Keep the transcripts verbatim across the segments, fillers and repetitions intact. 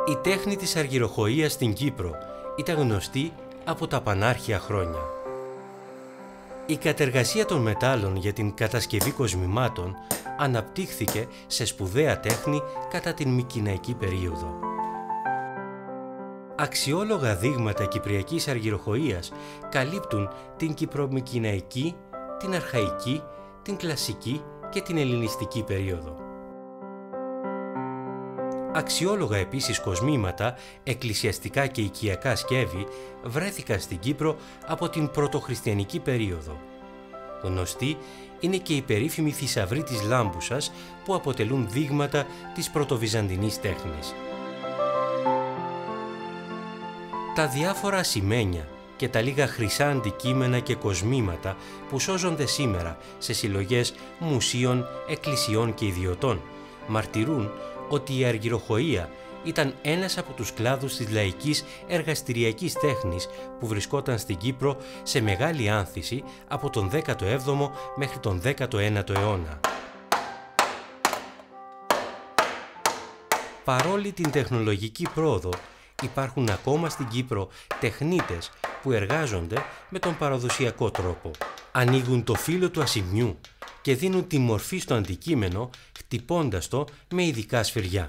Η τέχνη της αργυροχοΐας στην Κύπρο ήταν γνωστή από τα πανάρχια χρόνια. Η κατεργασία των μετάλλων για την κατασκευή κοσμημάτων αναπτύχθηκε σε σπουδαία τέχνη κατά την Μικηναϊκή περίοδο. Αξιόλογα δείγματα κυπριακής αργυροχοΐας καλύπτουν την Κυπρομικηναϊκή, την Αρχαϊκή, την Κλασική και την Ελληνιστική περίοδο. Αξιόλογα επίσης κοσμήματα, εκκλησιαστικά και οικιακά σκεύη βρέθηκαν στην Κύπρο από την πρωτοχριστιανική περίοδο. Γνωστή είναι και η περίφημη θησαυροί της Λάμπουσας που αποτελούν δείγματα της πρωτοβυζαντινής τέχνης. Τα διάφορα ασημένια και τα λίγα χρυσά αντικείμενα και κοσμήματα που σώζονται σήμερα σε συλλογές μουσείων, εκκλησιών και ιδιωτών μαρτυρούν ότι η αργυροχοΐα ήταν ένας από τους κλάδους της λαϊκής εργαστηριακής τέχνης που βρισκόταν στην Κύπρο σε μεγάλη άνθηση από τον δέκατο έβδομο μέχρι τον δέκατο ένατο αιώνα. Παρόλη την τεχνολογική πρόοδο, υπάρχουν ακόμα στην Κύπρο τεχνίτες που εργάζονται με τον παραδοσιακό τρόπο. Ανοίγουν το φύλλο του ασημιού και δίνουν τη μορφή στο αντικείμενο χτυπώντας το με ειδικά σφυριά.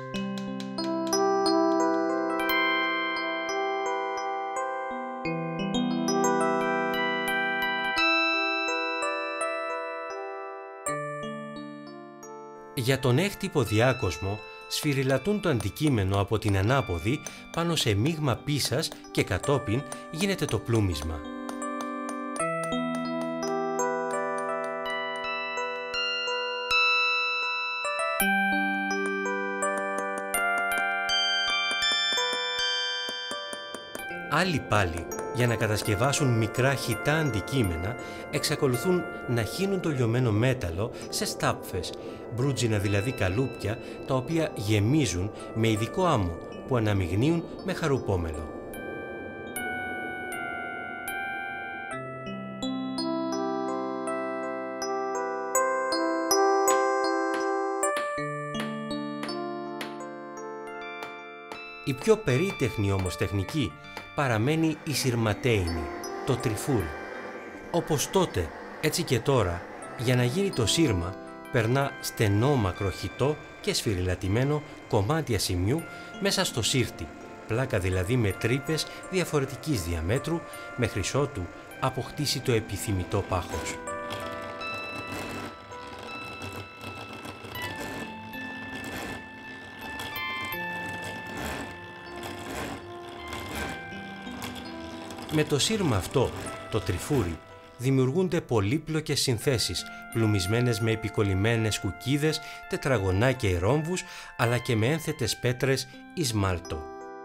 Για τον έκτυπο διάκοσμο σφυριλατούν το αντικείμενο από την ανάποδη πάνω σε μείγμα πίσας και κατόπιν γίνεται το πλούμισμα. Άλλοι πάλι, για να κατασκευάσουν μικρά χυτά αντικείμενα, εξακολουθούν να χύνουν το λιωμένο μέταλλο σε στάπφες, μπρούτζινα δηλαδή καλούπια, τα οποία γεμίζουν με ειδικό άμμο που αναμειγνύουν με χαρουπόμελο. Η πιο περίτεχνη όμως τεχνική παραμένει η συρματέινη, το τριφούρι. Όπως τότε, έτσι και τώρα, για να γίνει το σύρμα, περνά στενό μακροχυτό και σφυριλατημένο κομμάτι ασημιού μέσα στο σύρτη, πλάκα δηλαδή με τρύπες διαφορετικής διαμέτρου, μέχρι ότου αποκτήσει το επιθυμητό πάχος. Με το σύρμα αυτό, το τριφούρι, δημιουργούνται πολύπλοκες συνθέσεις, πλουμισμένες με επικολλημένες κουκίδες, τετραγωνάκια ή ρόμβους, αλλά και με ένθετες πέτρες ή σμάλτο.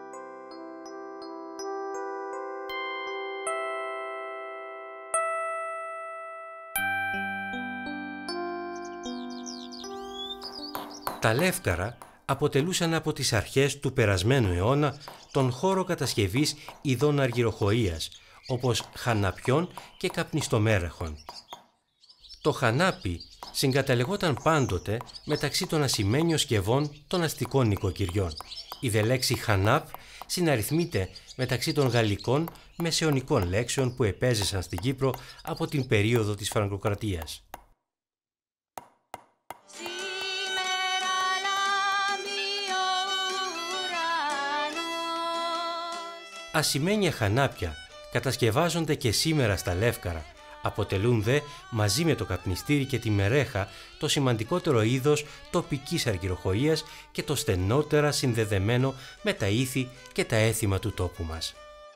Τα λεύκαρα αποτελούσαν από τις αρχές του περασμένου αιώνα τον χώρο κατασκευής ειδών αργυροχοΐας, όπως χαναπιών και καπνιστομέρεχων. Το χανάπι συγκαταλεγόταν πάντοτε μεταξύ των ασημένιων σκευών των αστικών νοικοκυριών. Η δε λέξη χανάπ συναριθμείται μεταξύ των γαλλικών μεσαιωνικών λέξεων που επέζησαν στην Κύπρο από την περίοδο της Φραγκοκρατίας. Ασημένια χανάπια κατασκευάζονται και σήμερα στα Λεύκαρα, αποτελούν δε μαζί με το καπνιστήρι και τη μερέχα το σημαντικότερο είδος τοπικής αργυροχοΐας και το στενότερα συνδεδεμένο με τα ήθη και τα έθιμα του τόπου μας.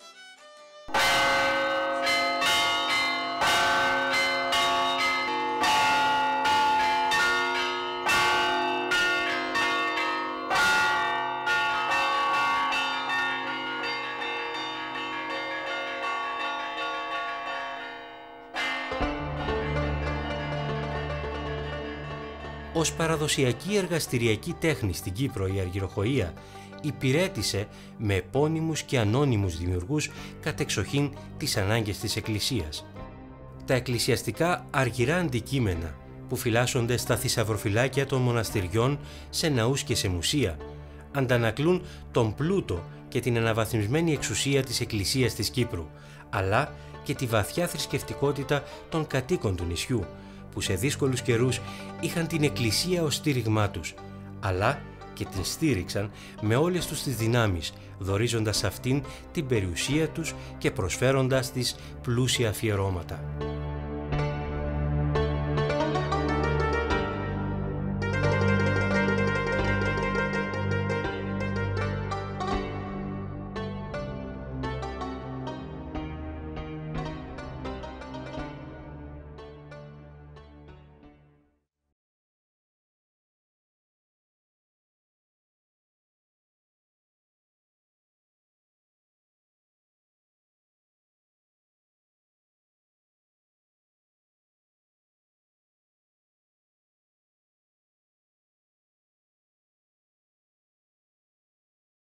Ως παραδοσιακή εργαστηριακή τέχνη στην Κύπρο η αργυροχοΐα υπηρέτησε με επώνυμους και ανώνυμους δημιουργούς κατεξοχήν τις ανάγκες της Εκκλησίας. Τα εκκλησιαστικά αργυρά αντικείμενα που φυλάσσονται στα θησαυροφυλάκια των μοναστηριών, σε ναούς και σε μουσεία, αντανακλούν τον πλούτο και την αναβαθμισμένη εξουσία της Εκκλησίας της Κύπρου, αλλά και τη βαθιά θρησκευτικότητα των κατοίκων του νησιού, που σε δύσκολους καιρούς είχαν την Εκκλησία ως στήριγμά τους, αλλά και την στήριξαν με όλες τους τις δυνάμεις, δωρίζοντας αυτήν την περιουσία τους και προσφέροντας της πλούσια αφιερώματα.